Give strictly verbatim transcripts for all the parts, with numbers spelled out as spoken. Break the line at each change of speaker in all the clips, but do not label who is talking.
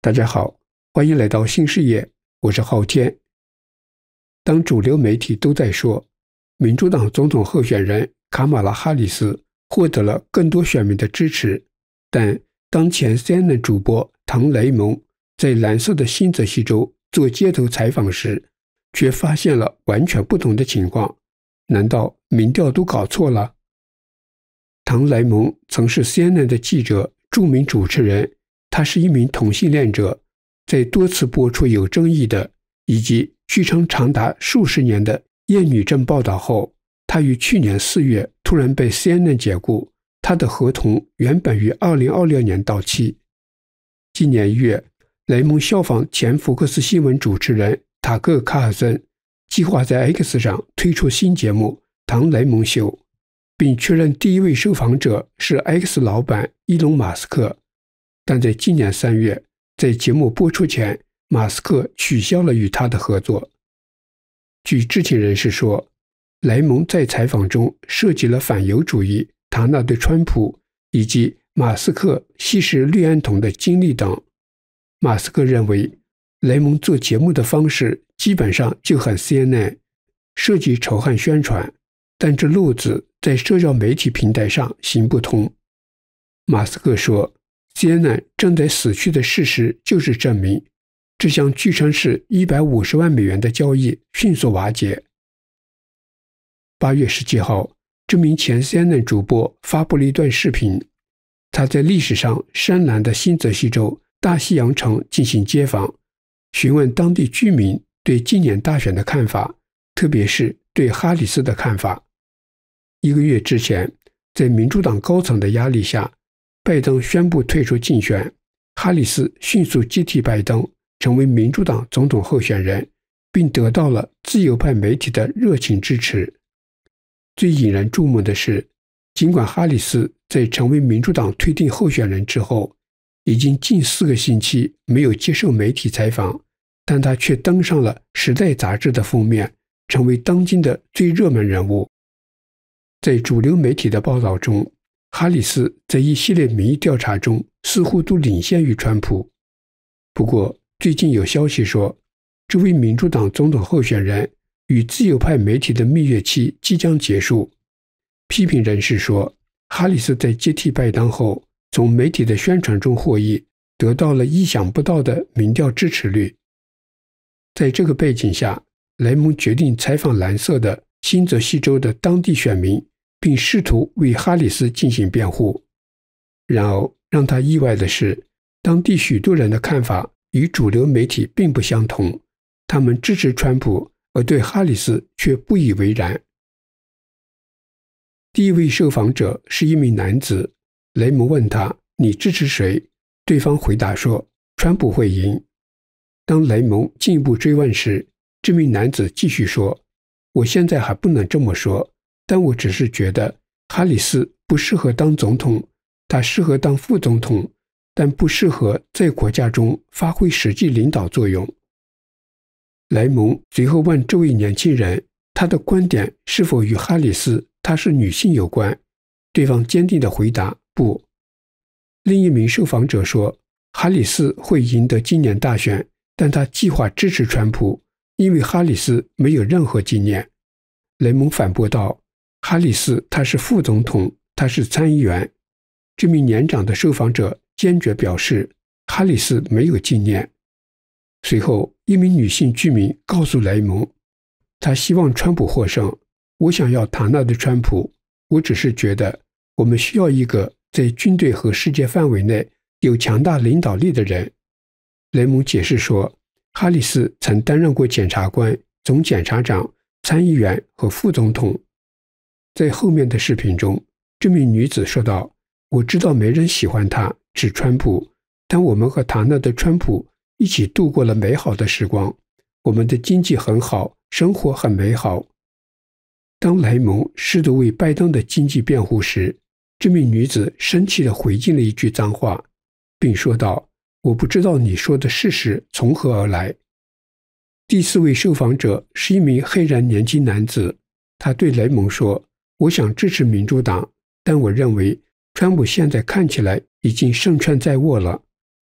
大家好，欢迎来到新视野，我是昊天。当主流媒体都在说民主党总统候选人卡马拉·哈里斯获得了更多选民的支持，但当前 C N N 主播唐雷蒙在蓝色的新泽西州做街头采访时，却发现了完全不同的情况。难道民调都搞错了？唐雷蒙曾是 C N N 的记者、著名主持人，他是一名同性恋者，在多次播出有争议的以及剧称长达数十年的厌女症报道后，他于去年四月突然被 C N N 解雇，他的合同原本于二零二六年到期。今年一月，雷蒙效仿前福克斯新闻主持人塔克·卡尔森，计划在 X 上推出新节目《唐雷蒙秀》，并确认第一位受访者是 X 老板伊隆·马斯克。但在今年三月，在节目播出前，马斯克取消了与他的合作。据知情人士说，雷蒙在采访中涉及了反犹主义、他纳对川普以及马斯克吸食氯胺酮的经历等。马斯克认为，雷蒙做节目的方式基本上就很 C N N， 涉及仇恨宣传，但这路子在社交媒体平台上行不通。马斯克说， C N N 正在死去的事实就是证明，这项据称是一百五十万美元的交易迅速瓦解。八月十七号，这名前 C N N 主播发布了一段视频，他在历史上深蓝的新泽西州大西洋城进行街访，询问当地居民对今年大选的看法，特别是对哈里斯的看法。一个月之前，在民主党高层的压力下，拜登宣布退出竞选，哈里斯迅速接替拜登，成为民主党总统候选人，并得到了自由派媒体的热情支持。最引人注目的是，尽管哈里斯在成为民主党推定候选人之后，已经近四个星期没有接受媒体采访，但他却登上了《时代》杂志的封面，成为当今的最热门人物。在主流媒体的报道中，哈里斯在一系列民意调查中似乎都领先于川普。不过，最近有消息说，这位民主党总统候选人与自由派媒体的蜜月期即将结束。批评人士说，哈里斯在接替拜登后，从媒体的宣传中获益，得到了意想不到的民调支持率。在这个背景下，雷蒙决定采访蓝色的新泽西州的当地选民，并试图为哈里斯进行辩护。然而，让他意外的是，当地许多人的看法与主流媒体并不相同，他们支持川普，而对哈里斯却不以为然。第一位受访者是一名男子，雷蒙问他：“你支持谁？”对方回答说：“川普会赢。”当雷蒙进一步追问时，这名男子继续说：“我现在还不能这么说，但我只是觉得哈里斯不适合当总统，他适合当副总统，但不适合在国家中发挥实际领导作用。”雷蒙随后问这位年轻人，他的观点是否与哈里斯她是女性有关？对方坚定地回答：“不。”另一名受访者说，哈里斯会赢得今年大选，但他计划支持川普，因为哈里斯没有任何经验。雷蒙反驳道：“哈里斯她是副总统，她是参议员。”这名年长的受访者坚决表示，哈里斯没有经验。随后，一名女性居民告诉雷蒙，她希望川普获胜。我想要塔纳的川普，我只是觉得我们需要一个在军队和世界范围内有强大领导力的人。雷蒙解释说，哈里斯曾担任过检察官、总检察长、参议员和副总统。在后面的视频中，这名女子说道：“我知道没人喜欢他，指川普，但我们和塔纳的川普一起度过了美好的时光，我们的经济很好，生活很美好。”当雷蒙试图为拜登的经济辩护时，这名女子生气地回敬了一句脏话，并说道：“我不知道你说的事实从何而来。”第四位受访者是一名黑人年轻男子，他对雷蒙说：“我想支持民主党，但我认为川普现在看起来已经胜券在握了。”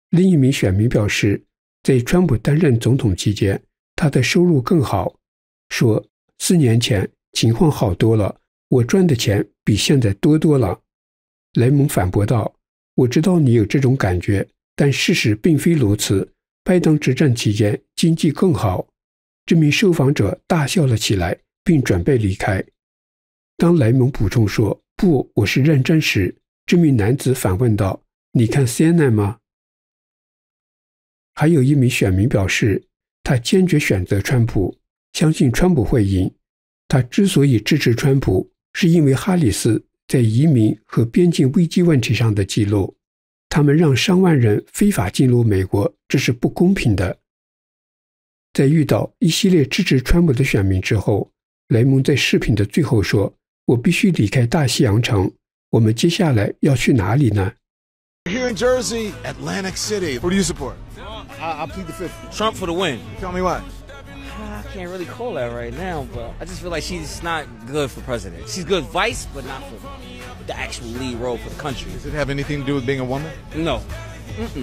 另一名选民表示，在川普担任总统期间，他的收入更好，说四年前情况好多了，我赚的钱比现在多多了。雷蒙反驳道，我知道你有这种感觉，但事实并非如此，拜登执政期间经济更好。这名受访者大笑了起来，并准备离开。当雷蒙补充说，不，我是认真时，这名男子反问道，你看 C N N 吗？还有一名选民表示，他坚决选择川普，相信川普会赢。他之所以支持川普，是因为哈里斯在移民和边境危机问题上的记录。他们让上万人非法进入美国，这是不公平的。在遇到一系列支持川普的选民之后，雷蒙在视频的最后说，我必须离开大西洋城，我们接下来要去哪里呢？
Here in Jersey, Atlantic City. Who do you support?
I, I plead the fifth.
Trump for the win.
Tell me why.
I can't really call that right now, but I just feel like she's not good for president. She's good vice, but not for the actual lead role for the country.
Does it have anything to do with being a woman?
No. Mm-mm.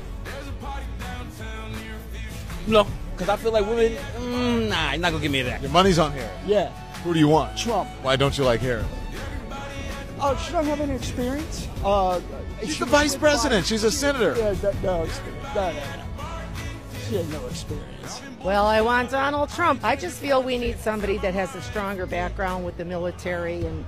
No, because I feel like women, mm, nah, you're not going to give me that.
Your money's on Harris.
Yeah,
Who do you want?
Trump.
Why don't you like Harris?
Oh, she doesn't have any experience. Uh,
She's
she
the vice
was
president.
fine.
She's a senator.
Yeah, no, no experience. No, no, no. She has no experience.
Well, I want Donald Trump. I just feel we need somebody that has a stronger background with the military and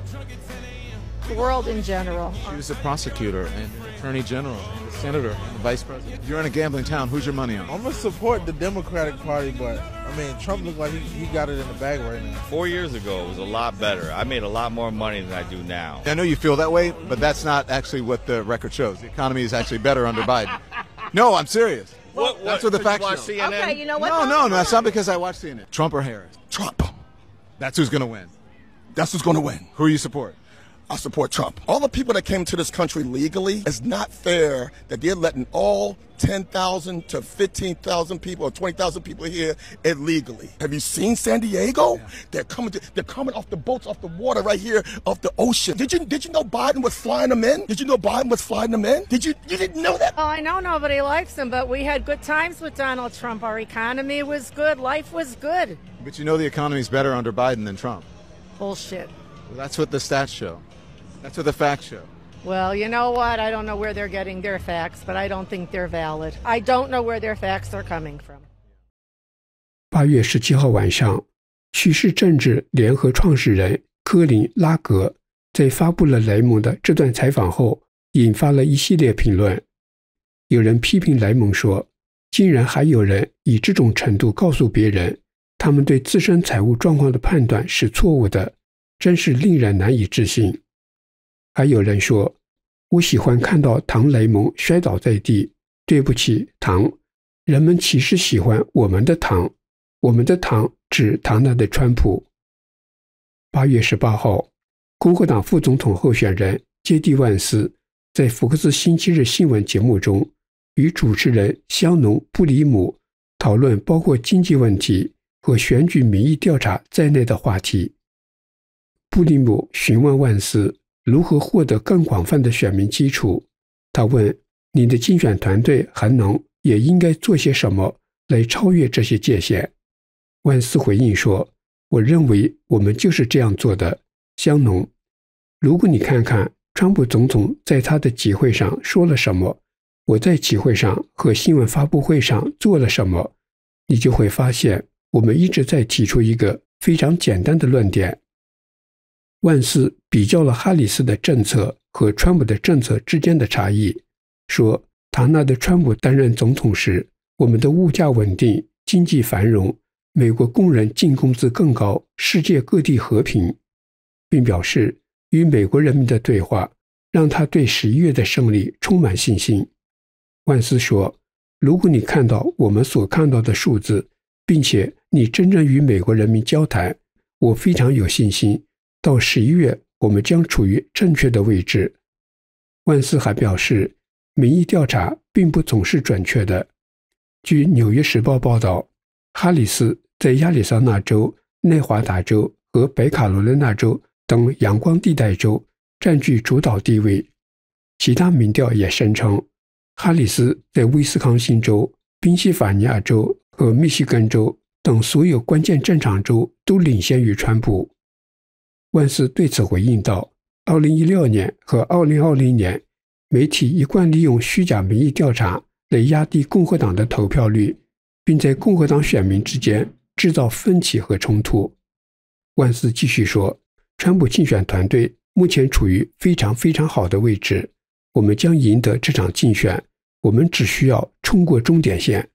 the world in general.
She was a prosecutor and attorney general, and a senator, and a vice president. You're in a gambling town. Who's your money on?
I'm gonna support the Democratic Party, but I mean, Trump looks like he, he got it in the bag right now.
Four years ago, it was a lot better. I made a lot more money than I do now.
I know you feel that way, but that's not actually what the record shows. The economy is actually better under Biden. No, I'm serious.
What,
That's what the facts
watch
show.
C N N?
Okay, you know what?
No, no, no, that's not because I watch C N N. Trump or Harris?
Trump.
That's who's going to win.
That's who's going to win.
Who you support?
I support Trump. All the people that came to this country legally, it's not fair that they're letting all ten thousand to fifteen thousand people or twenty thousand people here illegally. Have you seen San Diego? Yeah. They're coming to, they're coming off the boats, off the water right here, off the ocean. Did you did you know Biden was flying them in? Did you know Biden was flying them in? Did you you didn't know that?
Oh, I know nobody likes him, but we had good times with Donald Trump. Our economy was good. Life was good.
But you know the economy's better under Biden than Trump.
Bullshit.
Well, that's what the stats show. That's what the facts show.
Well, you know what? I don't know where they're getting their facts, but I don't think they're valid. I don't know where their facts are coming from.
八月十七号晚上，趋势政治联合创始人科林·拉格在发布了雷蒙的这段采访后，引发了一系列评论。有人批评雷蒙说，竟然还有人以这种程度告诉别人，他们对自身财务状况的判断是错误的，真是令人难以置信。还有人说，我喜欢看到唐雷蒙摔倒在地，对不起，唐，人们其实喜欢我们的唐，我们的唐指唐纳的川普。八月十八号，共和党副总统候选人杰蒂·万斯在福克斯星期日新闻节目中与主持人香农·布里姆讨论包括经济问题和选举民意调查在内的话题。布里姆询问万斯如何获得更广泛的选民基础。他问，你的竞选团队还能也应该做些什么来超越这些界限？万斯回应说，我认为我们就是这样做的，香农。如果你看看川普总统在他的集会上说了什么，我在集会上和新闻发布会上做了什么，你就会发现我们一直在提出一个非常简单的论点。万斯比较了哈里斯的政策和川普的政策之间的差异，说唐纳的川普担任总统时，我们的物价稳定，经济繁荣，美国工人净工资更高，世界各地和平，并表示与美国人民的对话让他对十一月的胜利充满信心。万斯说，如果你看到我们所看到的数字，并且你真正与美国人民交谈，我非常有信心到十一月我们将处于正确的位置。万斯还表示，民意调查并不总是准确的。据《纽约时报》报道，哈里斯在亚利桑那州、内华达州和北卡罗来纳州等阳光地带州占据主导地位。其他民调也声称， 哈里斯在威斯康星州、宾夕法尼亚州和密西根州等所有关键战场州都领先于川普。万斯对此回应道，二零一六年和二零二零年，媒体一贯利用虚假民意调查来压低共和党的投票率，并在共和党选民之间制造分歧和冲突。万斯继续说，川普竞选团队目前处于非常非常好的位置，我们将赢得这场竞选，我们只需要冲过终点线。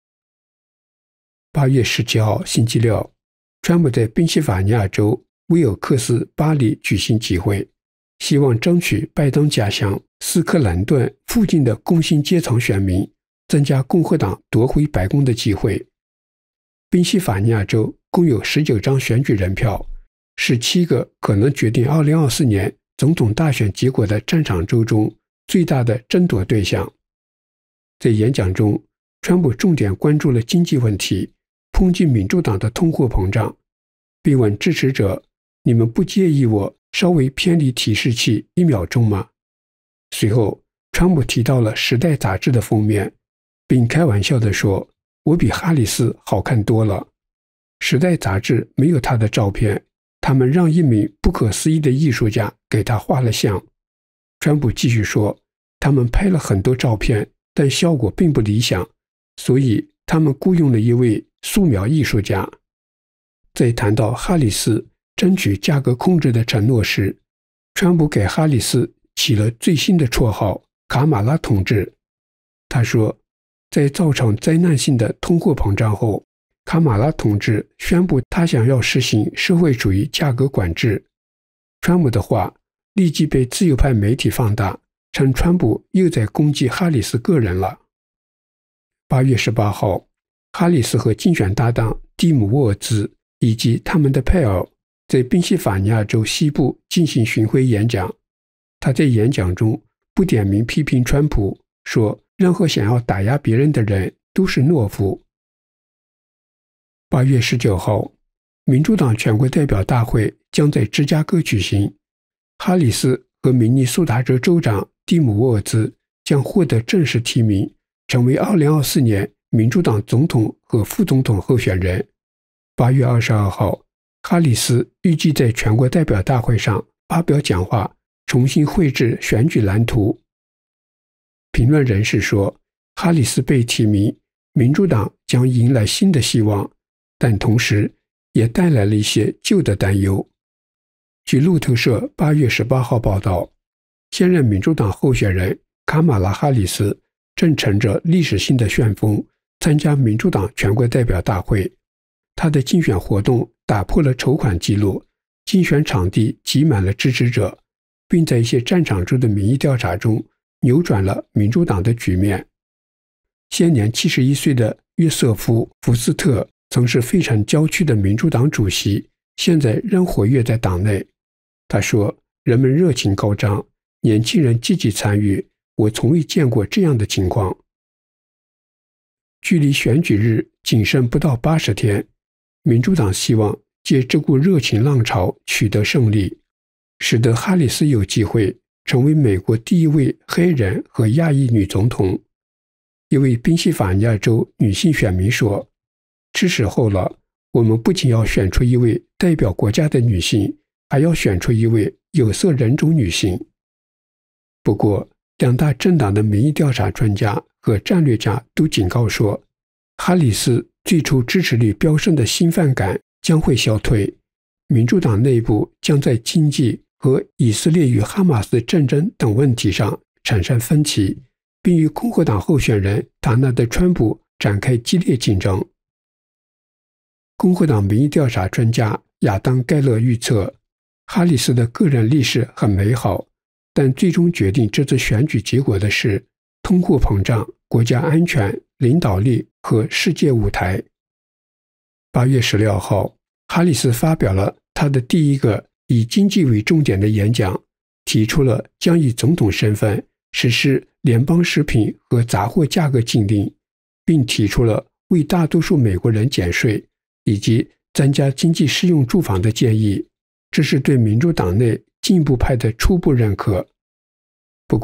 八月十七号星期六，川普在宾夕法尼亚州威尔克斯巴里举行集会，希望争取拜登家乡斯科兰顿附近的工薪阶层选民，增加共和党夺回白宫的机会。宾夕法尼亚州共有十九张选举人票，是七个可能决定二零二四年总统大选结果的战场州中最大的争夺对象。在演讲中，川普重点关注了经济问题，抨击民主党的通货膨胀，并问支持者，你们不介意我稍微偏离提示器一秒钟吗？随后，川普提到了《时代》杂志的封面，并开玩笑地说，我比哈里斯好看多了。《时代》杂志没有他的照片，他们让一名不可思议的艺术家给他画了像。川普继续说，他们拍了很多照片，但效果并不理想，所以他们雇佣了一位素描艺术家。在谈到哈里斯争取价格控制的承诺时，川普给哈里斯起了最新的绰号卡马拉同志。他说，在造成灾难性的通货膨胀后，卡马拉同志宣布他想要实行社会主义价格管制。川普的话立即被自由派媒体放大，称川普又在攻击哈里斯个人了。八月十八号，哈里斯和竞选搭档蒂姆·沃尔兹以及他们的配偶在宾夕法尼亚州西部进行巡回演讲。他在演讲中不点名批评川普，说任何想要打压别人的人都是懦夫。八月十九号，民主党全国代表大会将在芝加哥举行，哈里斯和明尼苏达州州长蒂姆·沃尔兹将获得正式提名，成为二零二四年民主党总统和副总统候选人。八月二十二号，哈里斯预计在全国代表大会上发表讲话，重新绘制选举蓝图。评论人士说，哈里斯被提名，民主党将迎来新的希望，但同时也带来了一些旧的担忧。据路透社八月十八号报道，现任民主党候选人卡马拉·哈里斯正乘着历史性的旋风参加民主党全国代表大会。他的竞选活动打破了筹款记录，竞选场地挤满了支持者，并在一些战场州的民意调查中扭转了民主党的局面。现年七十一岁的约瑟夫·福斯特曾是费城郊区的民主党主席，现在仍活跃在党内。他说，人们热情高涨，年轻人积极参与，我从未见过这样的情况。距离选举日仅剩不到八十天，民主党希望借这股热情浪潮取得胜利，使得哈里斯有机会成为美国第一位黑人和亚裔女总统。一位宾夕法尼亚州女性选民说，是时候了，我们不仅要选出一位代表国家的女性，还要选出一位有色人种女性。不过，两大政党的民意调查专家和战略家都警告说，哈里斯最初支持率飙升的兴奋感将会消退，民主党内部将在经济和以色列与哈马斯战争等问题上产生分歧，并与共和党候选人塔纳德·川普展开激烈竞争。共和党民意调查专家亚当·盖勒预测，哈里斯的个人历史很美好，但最终决定这次选举结果的是通货膨胀、国家安全、领导力和世界舞台。八月十六号，哈里斯发表了他的第一个以经济为重点的演讲，提出了将以总统身份实施联邦食品和杂货价格禁令，并提出了为大多数美国人减税以及增加经济适用住房的建议。这是对民主党内进步派的初步认可。不过，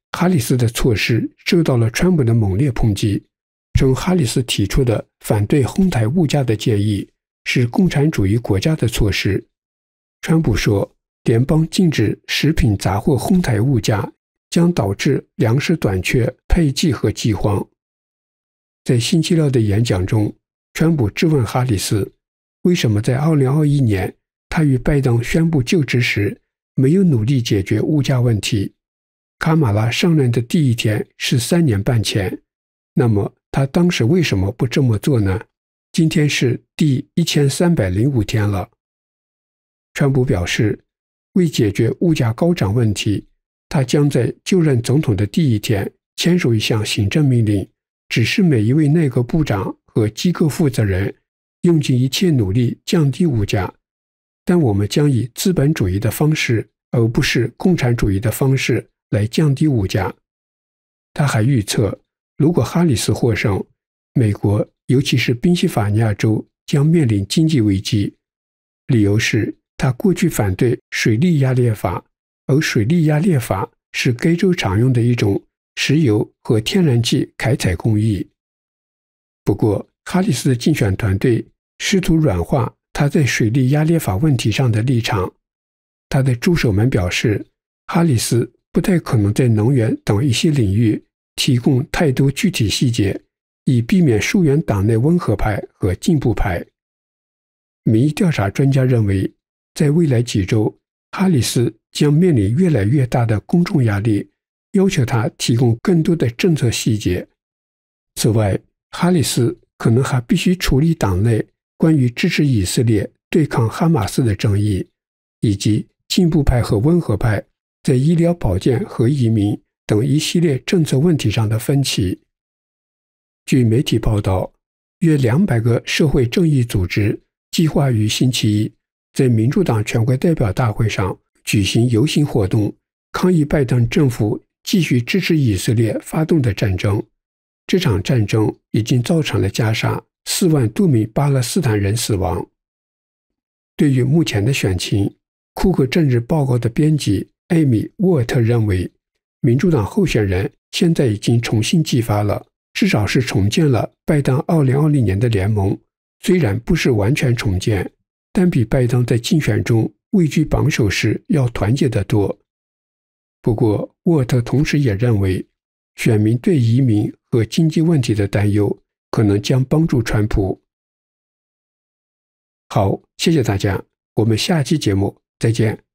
哈里斯的措施受到了川普的猛烈抨击，称哈里斯提出的反对哄抬物价的建议是共产主义国家的措施。川普说，联邦禁止食品杂货哄抬物价将导致粮食短缺、配给和饥荒。在星期六的演讲中，川普质问哈里斯，为什么在二零二一年他与拜登宣布就职时没有努力解决物价问题？卡马拉上任的第一天是三年半前，那么他当时为什么不这么做呢？今天是第一千三百零五天了。川普表示，为解决物价高涨问题，他将在就任总统的第一天签署一项行政命令，指示每一位内阁部长和机构负责人用尽一切努力降低物价，但我们将以资本主义的方式，而不是共产主义的方式来降低物价。他还预测，如果哈里斯获胜，美国尤其是宾夕法尼亚州将面临经济危机，理由是他过去反对水力压裂法，而水力压裂法是该州常用的一种石油和天然气开采工艺。不过，哈里斯的竞选团队试图软化他在水力压裂法问题上的立场。他的助手们表示，哈里斯不太可能在能源等一些领域提供太多具体细节，以避免疏远党内温和派和进步派。民意调查专家认为，在未来几周，哈里斯将面临越来越大的公众压力，要求他提供更多的政策细节。此外，哈里斯可能还必须处理党内关于支持以色列对抗哈马斯的争议，以及进步派和温和派在医疗保健和移民等一系列政策问题上的分歧。据媒体报道，约两百个社会正义组织计划于星期一在民主党全国代表大会上举行游行活动，抗议拜登政府继续支持以色列发动的战争。这场战争已经造成了加沙四万多名巴勒斯坦人死亡。对于目前的选情，库克政治报告的编辑艾米·沃尔特认为，民主党候选人现在已经重新激发了，至少是重建了拜登二零二零年的联盟，虽然不是完全重建，但比拜登在竞选中位居榜首时要团结得多。不过，沃尔特同时也认为，选民对移民和经济问题的担忧可能将帮助川普。好，谢谢大家，我们下期节目再见。